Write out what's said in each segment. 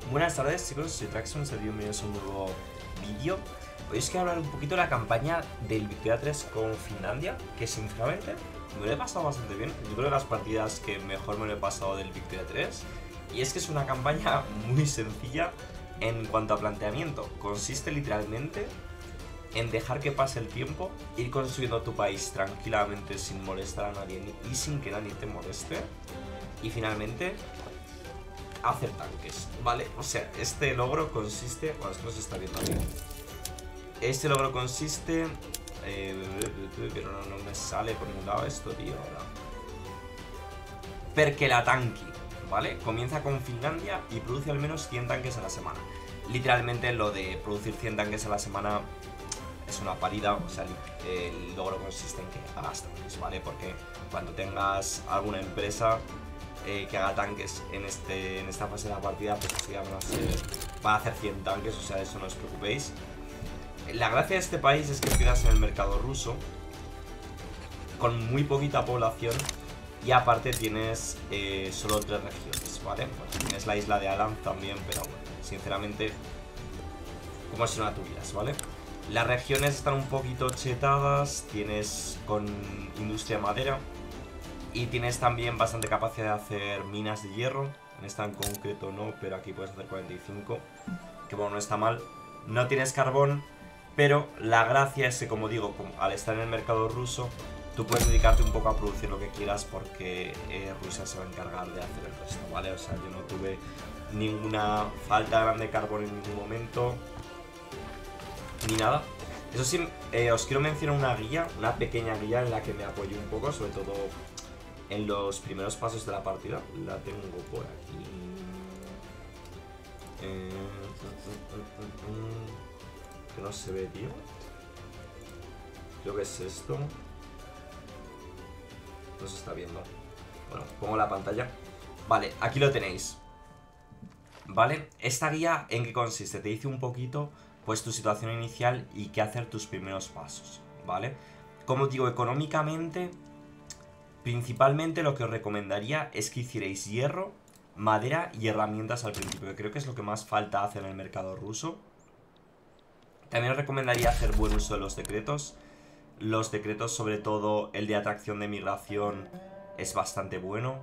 Buenas tardes chicos, soy Traxxon y bienvenidos a un nuevo vídeo. Hoy os quiero hablar un poquito de la campaña del Victoria 3 con Finlandia, que sinceramente me lo he pasado bastante bien. Yo creo que las partidas que mejor me lo he pasado del Victoria 3. Y es que es una campaña muy sencilla en cuanto a planteamiento. Consiste literalmente en dejar que pase el tiempo, ir construyendo tu país tranquilamente sin molestar a nadie y sin que nadie te moleste. Y finalmente hacer tanques, ¿vale? O sea, este logro consiste... Bueno, esto no se está viendo bien. Este logro consiste... pero no me sale por ningún lado esto, tío. Perkelatanki, ¿vale? Comienza con Finlandia y produce al menos 100 tanques a la semana. Literalmente lo de producir 100 tanques a la semana es una parida. O sea, el logro consiste en que hagas tanques, ¿vale? Porque cuando tengas alguna empresa que haga tanques en esta fase de la partida, pues ya van a hacer 100 tanques, o sea, de eso no os preocupéis. La gracia de este país es que empiezas en el mercado ruso, con muy poquita población, y aparte tienes solo 3 regiones, ¿vale? Pues tienes la isla de Alan también, pero bueno, sinceramente, como si no la tuvieras, ¿vale? Las regiones están un poquito chetadas, tienes con industria madera, y tienes también bastante capacidad de hacer minas de hierro. En esta en concreto no, pero aquí puedes hacer 45. Que bueno, no está mal. No tienes carbón, pero la gracia es que, como digo, al estar en el mercado ruso, tú puedes dedicarte un poco a producir lo que quieras porque Rusia se va a encargar de hacer el resto, ¿vale? O sea, yo no tuve ninguna falta grande de carbón en ningún momento, ni nada. Eso sí, os quiero mencionar una guía, una pequeña guía en la que me apoyo un poco, sobre todo en los primeros pasos de la partida. La tengo por aquí. Que no se ve, tío. Creo que es esto. No se está viendo. Bueno, pongo la pantalla. Vale, aquí lo tenéis. Vale, esta guía ¿en qué consiste? Te dice un poquito pues tu situación inicial y qué hacer tus primeros pasos, ¿vale? Como digo, económicamente, principalmente lo que os recomendaría es que hicierais hierro, madera y herramientas al principio, que creo que es lo que más falta hace en el mercado ruso. También os recomendaría hacer buen uso de los decretos. Los decretos, sobre todo el de atracción de migración, es bastante bueno.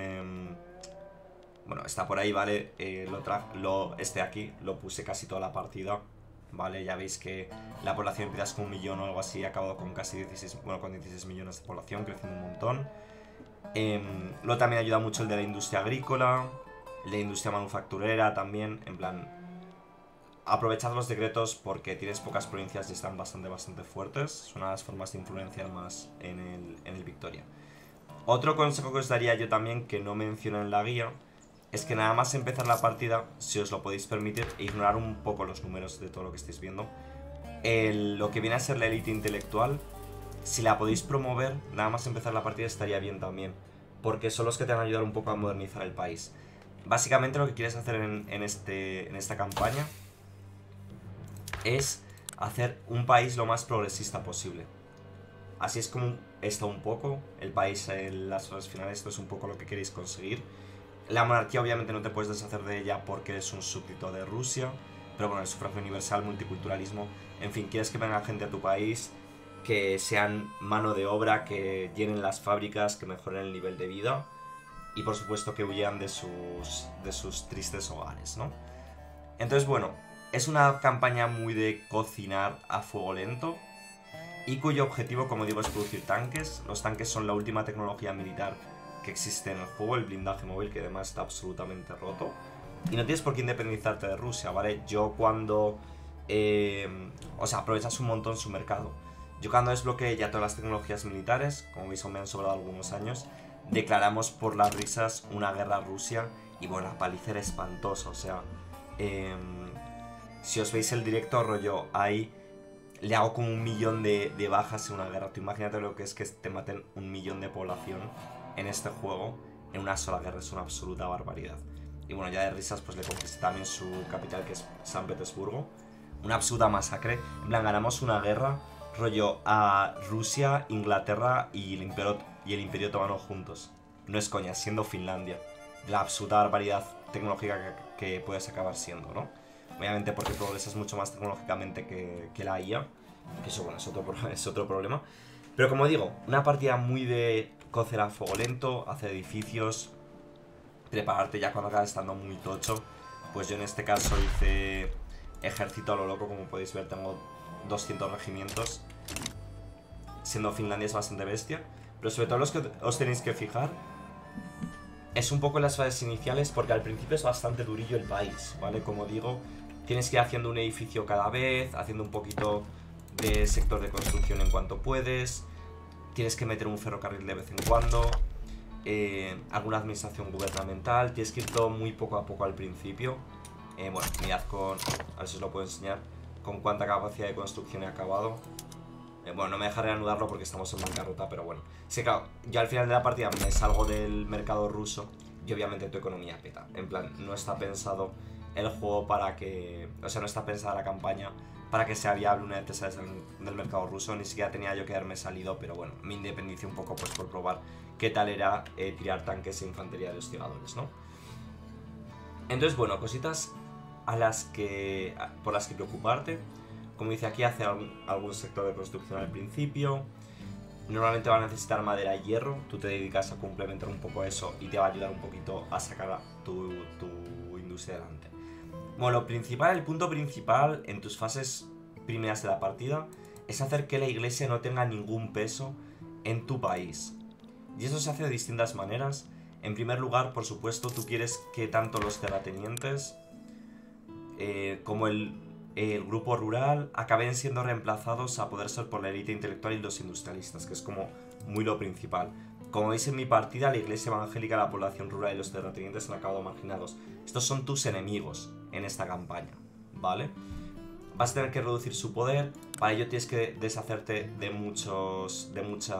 Bueno, está por ahí, ¿vale? Este aquí lo puse casi toda la partida, ¿vale? Ya veis que la población empieza con 1 millón o algo así, ha acabado con casi 16, bueno, con 16 millones de población, creciendo un montón. Luego también ayuda mucho el de la industria agrícola, el de la industria manufacturera también, en plan, aprovechad los decretos porque tienes pocas provincias y están bastante fuertes. Son una de las formas de influenciar más en el Victoria. Otro consejo que os daría yo también, que no menciono en la guía, es que nada más empezar la partida, si os lo podéis permitir, e ignorar un poco los números de todo lo que estáis viendo. Lo que viene a ser la élite intelectual, si la podéis promover, nada más empezar la partida estaría bien también, porque son los que te van a ayudar un poco a modernizar el país. Básicamente lo que quieres hacer en esta campaña es hacer un país lo más progresista posible. Así es como está un poco el país en las fases finales. Esto es un poco lo que queréis conseguir. La monarquía obviamente no te puedes deshacer de ella porque eres un súbdito de Rusia, pero bueno, el sufragio universal, multiculturalismo, en fin, quieres que venga gente a tu país, que sean mano de obra, que llenen las fábricas, que mejoren el nivel de vida y por supuesto que huyan de sus tristes hogares, ¿no? Entonces bueno, es una campaña muy de cocinar a fuego lento y cuyo objetivo, como digo, es producir tanques. Los tanques son la última tecnología militar que existe en el juego, el blindaje móvil, que además está absolutamente roto. Y no tienes por qué independizarte de Rusia, ¿vale? Yo cuando... o sea, aprovechas un montón su mercado. Yo cuando desbloqueé ya todas las tecnologías militares, como veis aún me han sobrado algunos años, declaramos por las risas una guerra a Rusia. Y bueno, la paliza era espantosa, o sea... si os veis el directo, rollo, ahí le hago como 1 millón de bajas en una guerra. Tú imagínate lo que es que te maten 1 millón de población en este juego en una sola guerra, es una absoluta barbaridad. Y bueno, ya de risas pues le conquisté también su capital, que es San Petersburgo. Una absoluta masacre. En plan, ganamos una guerra rollo a Rusia, Inglaterra y el Imperio Otomano juntos. No es coña, siendo Finlandia. La absoluta barbaridad tecnológica que puedes acabar siendo, ¿no? Obviamente porque progresas mucho más tecnológicamente que la IA, que eso, bueno, es otro problema. Pero como digo, una partida muy de cocer a fuego lento, hacer edificios, prepararte ya cuando acabas estando muy tocho. Pues yo en este caso hice ejército a lo loco, como podéis ver tengo 200 regimientos. Siendo Finlandia es bastante bestia. Pero sobre todo los que os tenéis que fijar es un poco en las fases iniciales, porque al principio es bastante durillo el país, ¿vale? Como digo, tienes que ir haciendo un edificio cada vez, haciendo un poquito de sector de construcción en cuanto puedes. Tienes que meter un ferrocarril de vez en cuando. Alguna administración gubernamental. Tienes que ir todo muy poco a poco al principio. Bueno, mirad con... A ver si os lo puedo enseñar. Con cuánta capacidad de construcción he acabado. Bueno, no me dejaré anudarlo porque estamos en bancarrota, pero bueno. Sí, claro, yo al final de la partida me salgo del mercado ruso y obviamente tu economía peta. En plan, no está pensado el juego para que... O sea, no está pensada la campaña para que sea viable una vez te sales del mercado ruso. Ni siquiera tenía yo que haberme salido, pero bueno, me independicé un poco pues por probar qué tal era tirar tanques e infantería de hostigadores, ¿no? Entonces, bueno, cositas por las que preocuparte. Como dice aquí, hacer algún sector de construcción al principio. Normalmente va a necesitar madera y hierro. Tú te dedicas a complementar un poco eso y te va a ayudar un poquito a sacar tu industria adelante. Bueno, lo principal, el punto principal en tus fases primeras de la partida es hacer que la iglesia no tenga ningún peso en tu país. Y eso se hace de distintas maneras. En primer lugar, por supuesto, tú quieres que tanto los terratenientes como el grupo rural acaben siendo reemplazados a poder ser por la élite intelectual y los industrialistas, que es como muy lo principal. Como veis en mi partida, la iglesia evangélica, la población rural y los terratenientes han acabado marginados. Estos son tus enemigos en esta campaña, ¿vale? Vas a tener que reducir su poder. Para ello tienes que deshacerte de muchas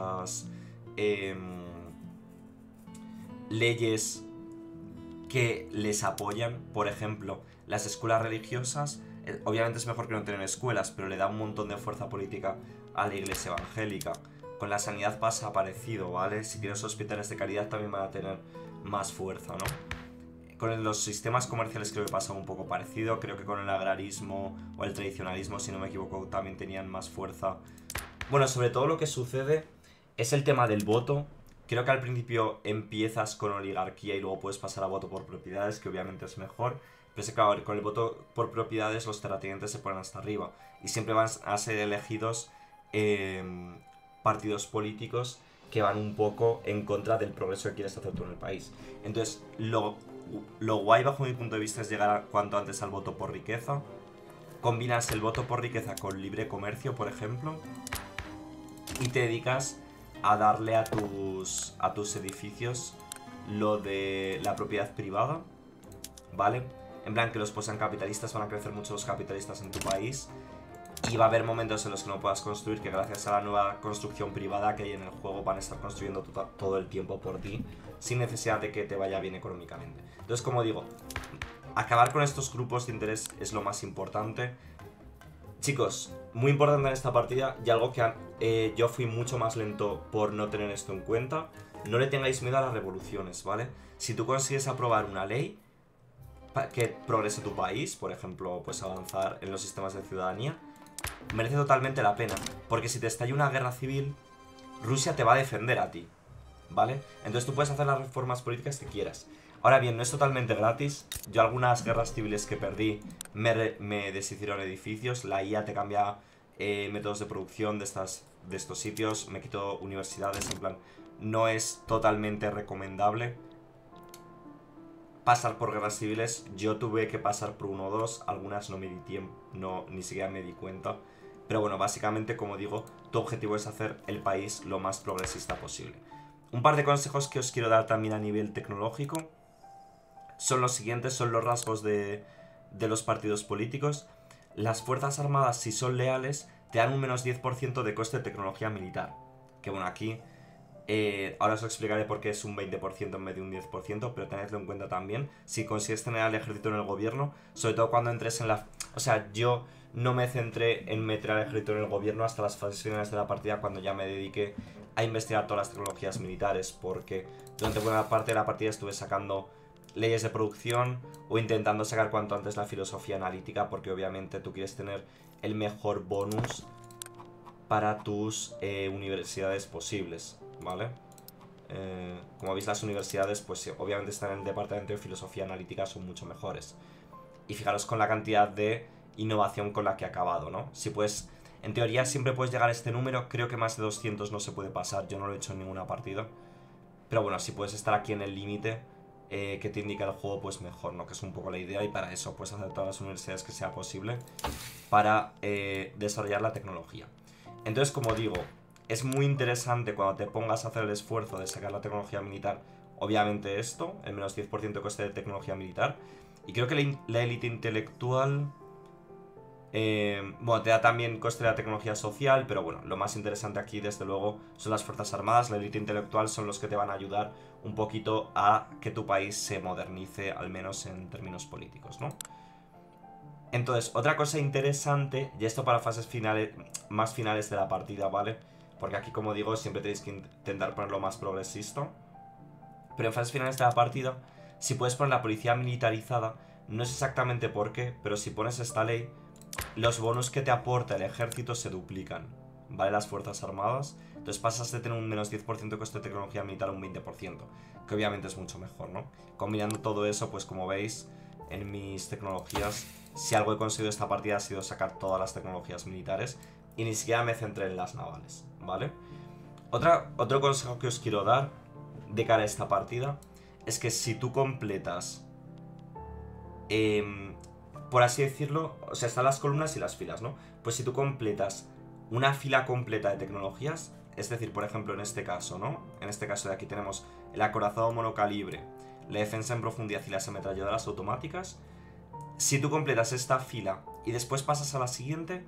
leyes que les apoyan. Por ejemplo, las escuelas religiosas. Obviamente es mejor que no tener escuelas, pero le da un montón de fuerza política a la iglesia evangélica. Con la sanidad pasa parecido, ¿vale? Si tienes hospitales de caridad también van a tener más fuerza, ¿no? Con los sistemas comerciales creo que pasa un poco parecido. Creo que con el agrarismo o el tradicionalismo, si no me equivoco, también tenían más fuerza. Bueno, sobre todo lo que sucede es el tema del voto. Creo que al principio empiezas con oligarquía y luego puedes pasar a voto por propiedades, que obviamente es mejor. Pero es que, claro, con el voto por propiedades los terratenientes se ponen hasta arriba. Y siempre van a ser elegidos partidos políticos que van un poco en contra del progreso que quieres hacer tú en el país. Entonces, lo guay bajo mi punto de vista es llegar cuanto antes al voto por riqueza. Combinas el voto por riqueza con libre comercio, por ejemplo, y te dedicas a darle a tus edificios lo de la propiedad privada, ¿vale? En plan, que los posean capitalistas, van a crecer mucho los capitalistas en tu país. Y va a haber momentos en los que no puedas construir, que gracias a la nueva construcción privada que hay en el juego van a estar construyendo todo el tiempo por ti, sin necesidad de que te vaya bien económicamente. Entonces, como digo, acabar con estos grupos de interés es lo más importante. Chicos, muy importante en esta partida, y algo que yo fui mucho más lento por no tener esto en cuenta. No le tengáis miedo a las revoluciones, ¿vale? Si tú consigues aprobar una ley que progrese tu país, por ejemplo, pues avanzar en los sistemas de ciudadanía, merece totalmente la pena, porque si te estalla una guerra civil, Rusia te va a defender a ti, ¿vale? Entonces tú puedes hacer las reformas políticas que quieras. Ahora bien, no es totalmente gratis. Yo algunas guerras civiles que perdí me deshicieron edificios. La IA te cambia métodos de producción de estos sitios. Me quito universidades, en plan, no es totalmente recomendable pasar por guerras civiles. Yo tuve que pasar por 1 o 2, algunas no me di tiempo, ni siquiera me di cuenta. Pero bueno, básicamente, como digo, tu objetivo es hacer el país lo más progresista posible. Un par de consejos que os quiero dar también a nivel tecnológico son los siguientes, son los rasgos de los partidos políticos. Las fuerzas armadas, si son leales, te dan un menos 10% de coste de tecnología militar. Que bueno, aquí ahora os explicaré por qué es un 20% en vez de un 10%, pero tenedlo en cuenta también. Si consigues tener al ejército en el gobierno, sobre todo cuando entres en la... O sea, yo no me centré en meter al ejército en el gobierno hasta las fases finales de la partida, cuando ya me dediqué a investigar todas las tecnologías militares, porque durante buena parte de la partida estuve sacando leyes de producción o intentando sacar cuanto antes la filosofía analítica, porque obviamente tú quieres tener el mejor bonus para tus universidades posibles, ¿vale? Como veis, las universidades, pues sí, obviamente están en el departamento de filosofía analítica, son mucho mejores. Y fijaros con la cantidad de innovación con la que ha acabado, ¿no? Si puedes, en teoría siempre puedes llegar a este número, creo que más de 200 no se puede pasar, yo no lo he hecho en ninguna partida. Pero bueno, si puedes estar aquí en el límite que te indica el juego, pues mejor, ¿no? Que es un poco la idea, y para eso puedes hacer todas las universidades que sea posible para desarrollar la tecnología. Entonces, como digo, es muy interesante cuando te pongas a hacer el esfuerzo de sacar la tecnología militar, obviamente esto, el menos 10% de coste de tecnología militar. Y creo que la élite intelectual... bueno, te da también coste de la tecnología social, pero bueno, lo más interesante aquí, desde luego, son las fuerzas armadas. La élite intelectual son los que te van a ayudar un poquito a que tu país se modernice, al menos en términos políticos, ¿no? Entonces, otra cosa interesante, y esto para fases finales, más finales de la partida, ¿vale? Porque aquí, como digo, siempre tenéis que intentar ponerlo más progresista. Pero en fases finales de la partida, si puedes poner la policía militarizada, no sé exactamente por qué, pero si pones esta ley, los bonus que te aporta el ejército se duplican, ¿vale? Las fuerzas armadas. Entonces pasas de tener un menos 10% de coste de tecnología militar a un 20%, que obviamente es mucho mejor, ¿no? Combinando todo eso, pues como veis, en mis tecnologías, si algo he conseguido esta partida ha sido sacar todas las tecnologías militares y ni siquiera me centré en las navales, ¿vale? Otro consejo que os quiero dar de cara a esta partida es que si tú completas... por así decirlo, o sea, están las columnas y las filas, ¿no? Pues si tú completas una fila completa de tecnologías, es decir, por ejemplo, en este caso, ¿no? En este caso de aquí tenemos el acorazado monocalibre, la defensa en profundidad y las ametralladoras automáticas. Si tú completas esta fila y después pasas a la siguiente,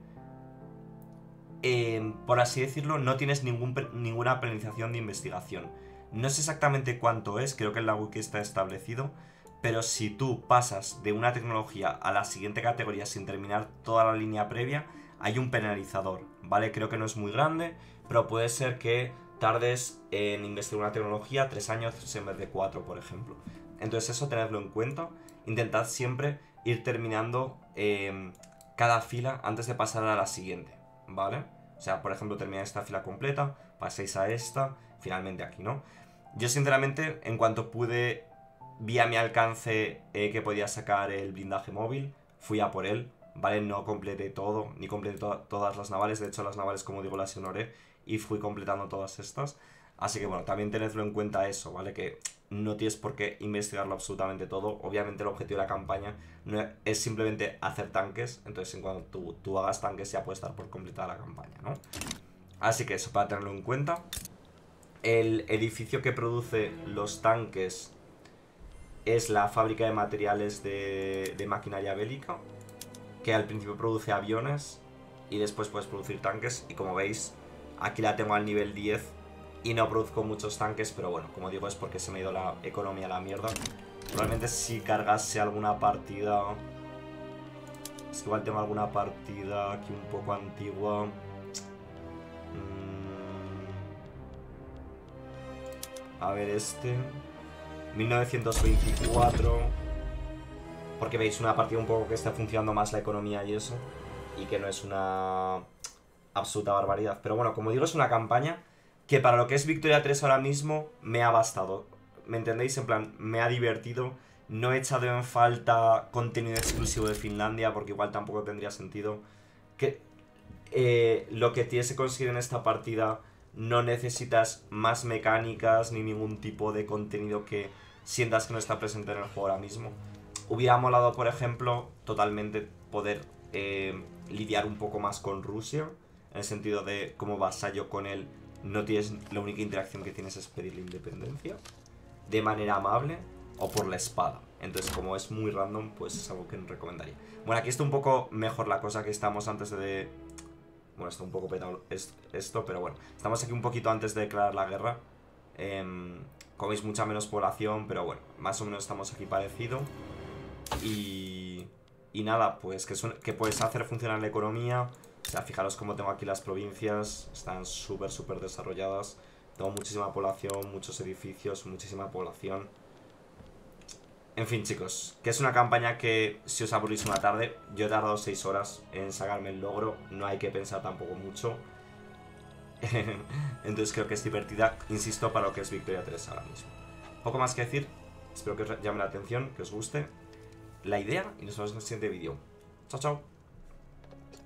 por así decirlo, no tienes ninguna penalización de investigación. No sé exactamente cuánto es, creo que en la wiki está establecido. Pero si tú pasas de una tecnología a la siguiente categoría sin terminar toda la línea previa, hay un penalizador, ¿vale? Creo que no es muy grande, pero puede ser que tardes en investigar una tecnología 3 años en vez de 4, por ejemplo. Entonces eso tenedlo en cuenta. Intentad siempre ir terminando cada fila antes de pasar a la siguiente, ¿vale? O sea, por ejemplo, termináis esta fila completa, paséis a esta, finalmente aquí, ¿no? Yo sinceramente, en cuanto pude... vi a mi alcance que podía sacar el blindaje móvil, fui a por él, ¿vale? No completé todo, ni completé todas las navales, de hecho las navales, como digo, las ignoré y fui completando todas estas. Así que bueno, también tenedlo en cuenta eso, ¿vale? Que no tienes por qué investigarlo absolutamente todo. Obviamente el objetivo de la campaña no es simplemente hacer tanques, entonces en cuanto tú hagas tanques ya puedes dar por completada la campaña, ¿no? Así que eso, para tenerlo en cuenta. El edificio que produce los tanques es la fábrica de materiales de maquinaria bélica, que al principio produce aviones y después puedes producir tanques. Y como veis, aquí la tengo al nivel 10 y no produzco muchos tanques, pero bueno, como digo, es porque se me ha ido la economía a la mierda. Probablemente si cargase alguna partida... Es que igual tengo alguna partida aquí un poco antigua. A ver, 1924. Porque veis una partida un poco que está funcionando más la economía y eso. Y que no es una absoluta barbaridad. Pero bueno, como digo, es una campaña que para lo que es Victoria 3 ahora mismo me ha bastado. ¿Me entendéis? En plan, me ha divertido. No he echado en falta contenido exclusivo de Finlandia, porque igual tampoco tendría sentido. Que lo que tienes que conseguir en esta partida, no necesitas más mecánicas ni ningún tipo de contenido que sientas que no está presente en el juego ahora mismo. Hubiera molado, por ejemplo, totalmente poder lidiar un poco más con Rusia, en el sentido de como vasallo con él, no tienes, la única interacción que tienes es pedirle independencia de manera amable o por la espada. Entonces, como es muy random, pues es algo que no recomendaría. Bueno, aquí está un poco mejor la cosa, que estamos antes de... Bueno, está un poco petado esto, pero bueno, estamos aquí un poquito antes de declarar la guerra. Como veis, mucha menos población, pero bueno, más o menos estamos aquí parecido. Y nada, pues que puedes hacer funcionar la economía. O sea, fijaros cómo tengo aquí las provincias. Están súper desarrolladas. Tengo muchísima población, muchos edificios, muchísima población. En fin, chicos, que es una campaña que si os aburrís una tarde, yo he tardado 6 horas en sacarme el logro, no hay que pensar tampoco mucho. Entonces creo que es divertida, insisto, para lo que es Victoria 3 ahora mismo. Poco más que decir, espero que os llame la atención, que os guste la idea y nos vemos en el siguiente vídeo. Chao, chao.